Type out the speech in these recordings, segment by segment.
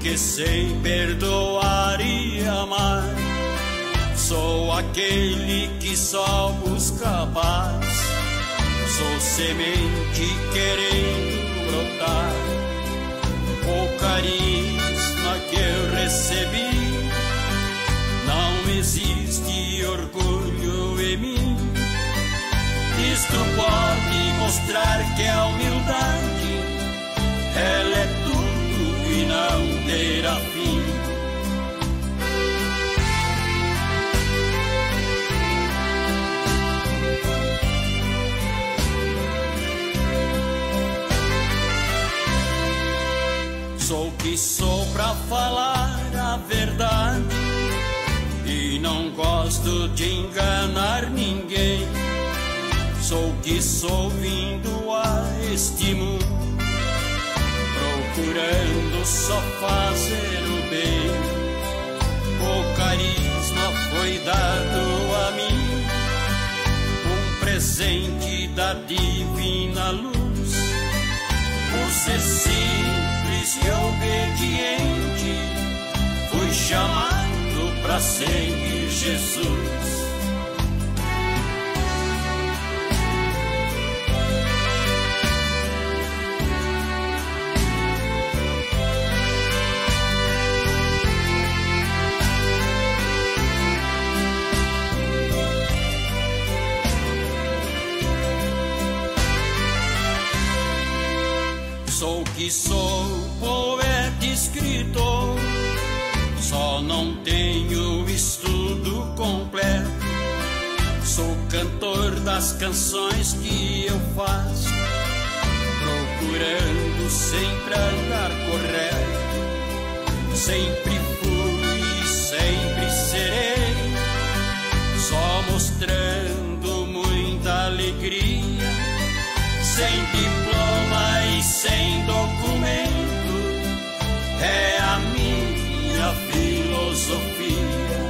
porque sei perdoar e amar. Sou aquele que só busca paz. Sou semente querendo brotar. O carisma que eu recebi, não existe orgulho em mim. Isto pode mostrar que a humildade, ela é tudo e não terá fim. Sou que sou pra falar a verdade e não gosto de enganar ninguém. Sou que sou vindo a este mundo procurando só fazer o bem. O carisma foi dado a mim, um presente da divina luz. Por ser simples e obediente, fui chamado para seguir Jesus. Sou que sou poeta e escritor, só não tenho estudo completo. Sou cantor das canções que eu faço, procurando sempre andar correto. Sempre fui e sempre serei, só mostrando muita alegria. Sem diploma e sem documento, é a minha filosofia.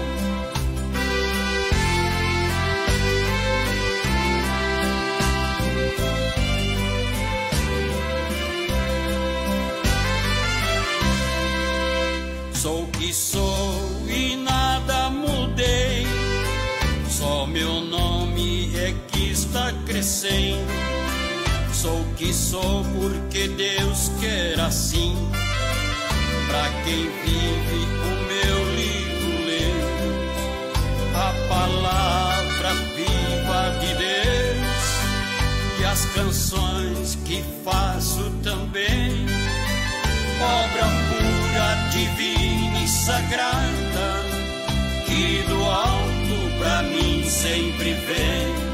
Sou que sou e nada mudei, só meu nome é que está crescendo. Sou que sou porque Deus quer assim, pra quem vive o meu livro lendo a palavra viva de Deus. E as canções que faço também, obra pura, divina e sagrada, que do alto pra mim sempre vem.